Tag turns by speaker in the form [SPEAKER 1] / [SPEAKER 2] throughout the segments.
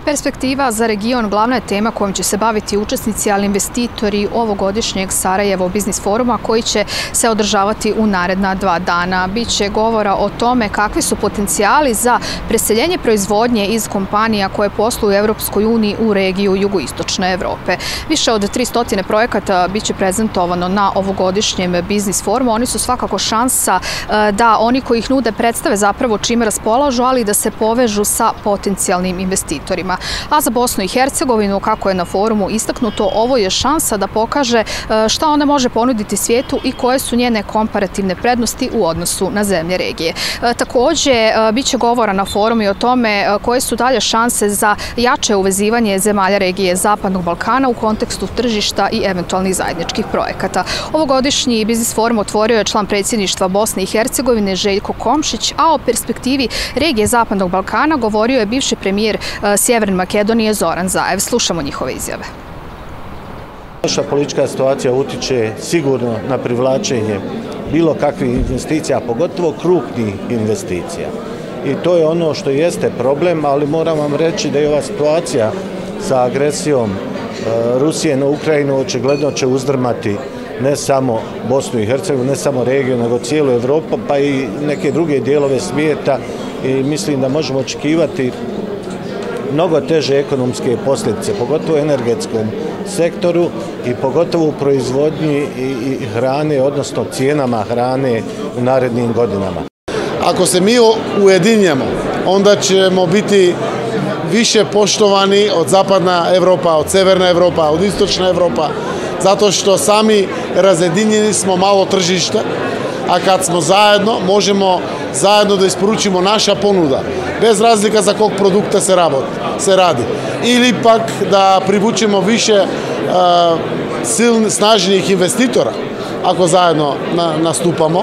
[SPEAKER 1] Perspektiva za region glavna je tema kojom će se baviti učesnici, ali investitori ovogodišnjeg Sarajevo Biznis foruma koji će se održavati u naredna 2 dana. Biće govora o tome kakvi su potencijali za preseljenje proizvodnje iz kompanija koje posluju u Evropskoj uniji u regiju jugoistočne Evrope. Više od 300 projekata biće prezentovano na ovogodišnjem Biznis forumu. Oni su svakako šansa da oni koji ih nude predstave zapravo čime raspolažu, ali i da se povežu sa potencijalnim investitorima. A za Bosnu i Hercegovinu, kako je na forumu istaknuto, ovo je šansa da pokaže šta ona može ponuditi svijetu i koje su njene komparativne prednosti u odnosu na zemlje regije. Također, bit će govora na forumu i o tome koje su dalje šanse za jače uvezivanje zemalja regije Zapadnog Balkana u kontekstu tržišta i eventualnih zajedničkih projekata. Ovogodišnji Biznis forum otvorio je član predsjedništva Bosne i Hercegovine Željko Komšić, a o perspektivi regije Zapadnog Balkana govorio je bivši premijer Sjeverne Makedonije Zoran Zaev. Slušamo njihove izjave.
[SPEAKER 2] Naša politička situacija utiče sigurno na privlačenje bilo kakvih investicija, pogotovo krupnih investicija. I to je ono što jeste problem, ali moram vam reći da je ova situacija sa agresijom Rusije na Ukrajinu očigledno će uzdrmati ne samo Bosnu i Hercegovinu, ne samo regiju, nego cijelu Evropu, pa i neke druge dijelove svijeta, i mislim da možemo očekivati mnogo teže ekonomske posljedice, pogotovo u energetskom sektoru i pogotovo u proizvodnji i hrane, odnosno cijenama hrane u narednim godinama.
[SPEAKER 3] Ako se mi ujedinjemo, onda ćemo biti više poštovani od Zapadna Evropa, od Severna Evropa, od Istočna Evropa, zato što sami razjedinjeni smo malo tržište, a kad smo zajedno, možemo zajedno da isporučimo naša ponuda, bez razlika za kog produkta se radi. Ili pak da privučemo više snažnijih investitora, ako zajedno nastupamo.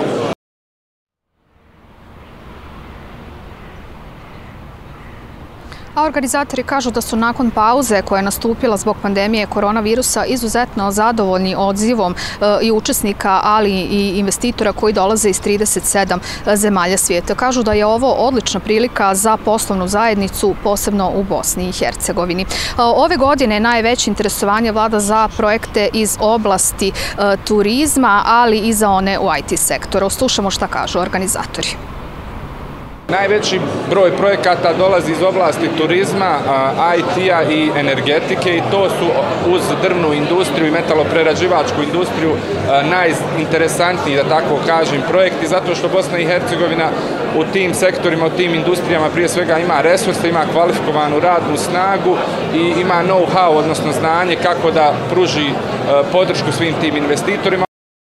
[SPEAKER 1] A organizatori kažu da su nakon pauze koja je nastupila zbog pandemije koronavirusa izuzetno zadovoljni odzivom i učesnika, ali i investitora koji dolaze iz 37 zemalja svijeta. Kažu da je ovo odlična prilika za poslovnu zajednicu, posebno u Bosni i Hercegovini. Ove godine najveće interesovanje vlada za projekte iz oblasti turizma, ali i za one u IT sektoru. Slušamo šta kažu organizatori.
[SPEAKER 4] Najveći broj projekata dolazi iz oblasti turizma, IT-a i energetike, i to su uz drvnu industriju i metaloprerađivačku industriju najinteresantniji, da tako kažem, projekti, zato što Bosna i Hercegovina u tim sektorima, u tim industrijama prije svega ima resurse, ima kvalifikovanu radnu snagu i ima know-how, odnosno znanje kako da pruži podršku svim tim investitorima.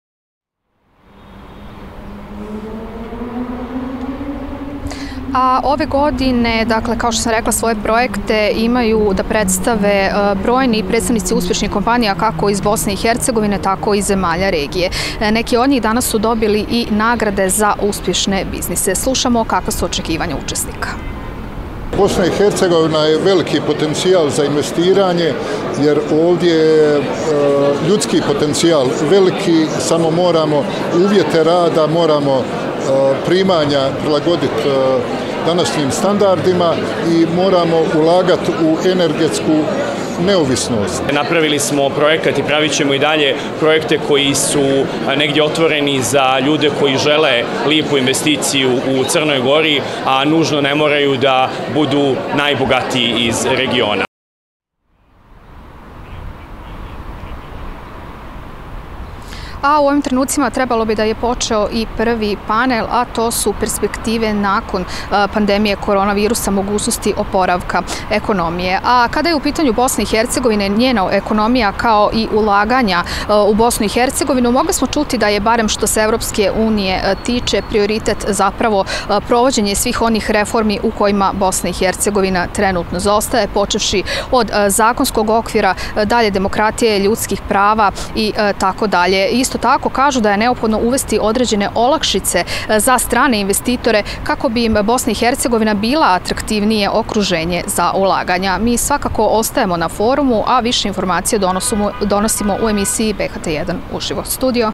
[SPEAKER 1] A ove godine, dakle, kao što sam rekla, svoje projekte imaju da predstave brojni predstavnici uspješnih kompanija kako iz Bosne i Hercegovine, tako i zemalja regije. Neki od njih danas su dobili i nagrade za uspješne biznise. Slušamo kakva su očekivanja učesnika.
[SPEAKER 5] Bosna i Hercegovina je veliki potencijal za investiranje, jer ovdje je ljudski potencijal veliki, samo moramo uvjete rada, moramo primanja prilagoditi današnjim standardima i moramo ulagati u energetsku neovisnost.
[SPEAKER 6] Napravili smo projekat i pravit ćemo i dalje projekte koji su negdje otvoreni za ljude koji žele lijepu investiciju u Crnoj Gori, a nužno ne moraju da budu najbogatiji iz regiona.
[SPEAKER 1] A u ovim trenucima trebalo bi da je počeo i prvi panel, a to su perspektive nakon pandemije koronavirusa, mogućnosti oporavka ekonomije. A kada je u pitanju Bosne i Hercegovine, njena ekonomija kao i ulaganja u Bosnu i Hercegovinu, mogli smo čuti da je, barem što se Evropske unije tiče, prioritet zapravo provođenje svih onih reformi u kojima Bosna i Hercegovina trenutno zaostaje, počevši od zakonskog okvira, dalje demokratije, ljudskih prava i tako dalje. Isto tako kažu da je neophodno uvesti određene olakšice za strane investitore kako bi im Bosna i Hercegovina bila atraktivnije okruženje za ulaganja. Mi svakako ostajemo na forumu, a više informacije donosimo u emisiji BHT1 uživo. Studio.